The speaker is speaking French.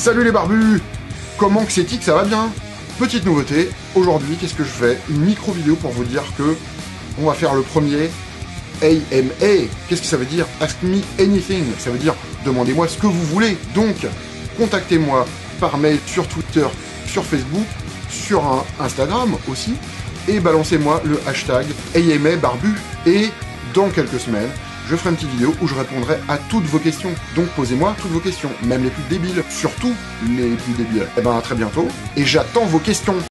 Salut les barbus! Comment que c'est-il que ça va bien? Petite nouveauté, aujourd'hui, qu'est-ce que je fais? Une micro-vidéo pour vous dire que on va faire le premier AMA. Qu'est-ce que ça veut dire? Ask me anything. Ça veut dire demandez-moi ce que vous voulez. Donc, contactez-moi par mail, sur Twitter, sur Facebook, sur Instagram aussi, et balancez-moi le hashtag AMA barbu. Et dans quelques semaines, je ferai une petite vidéo où je répondrai à toutes vos questions. Donc posez-moi toutes vos questions, même les plus débiles, surtout les plus débiles. Et ben à très bientôt, et j'attends vos questions.